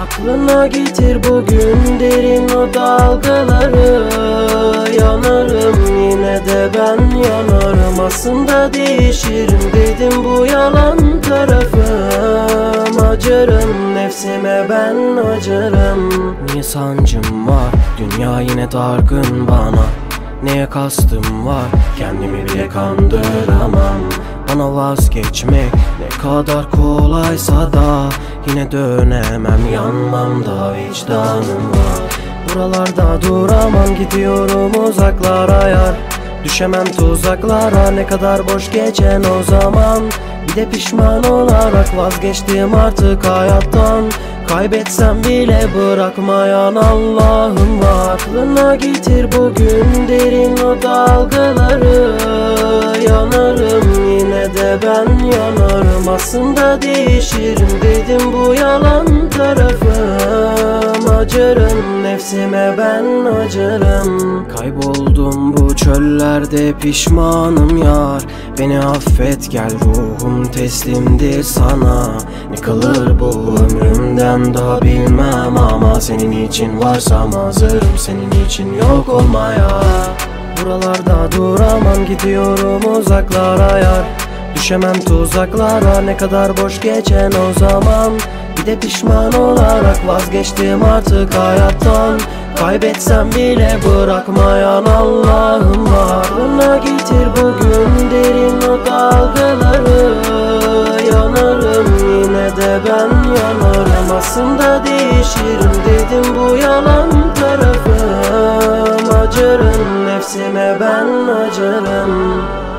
Aklına getir bugün derin o dalgaları. Yanarım yine de ben yanarım. Aslında değişirim dedim, bu yalan tarafım. Acırım nefsime ben acırım. Niye sancım var, dünya yine dargın bana. Neye kastım var, kendimi bile kandıramam. Bana vazgeçmek ne kadar kolaysa da yine dönemem, yanmam da vicdanım var. Buralarda duramam, gidiyorum uzaklara yar. Düşemem tuzaklara, ne kadar boş geçen o zaman. Bir de pişman olarak vazgeçtim artık hayattan. Kaybetsem bile bırakmayan Allah'ım var. Aklına getir bugün derin o dalgaları. Yanarım yine de ben yanarım. Aslında değişirim dedim, bu yalan tarafım. Acırım nefsime ben acırım. Kayboldum bu çöllerde pişmanım yar. Beni affet gel, ruhum teslimdir sana. Ne kalır bu ömrümden daha bilmem, ama senin için varsam hazırım senin için yok olmaya. Buralarda duramam, gidiyorum uzaklara yar. Düşemem tuzaklara, ne kadar boş geçen o zaman. Bir de pişman olarak vazgeçtim artık hayattan. Kaybetsem bile bırakmayan Allah'ım var. Aklına getir bugün derin o dalgaları. Yanarım yine de ben yanarım. Aslında değişirim dedim, bu yalan tarafım. Acırım nefsime ben acırım.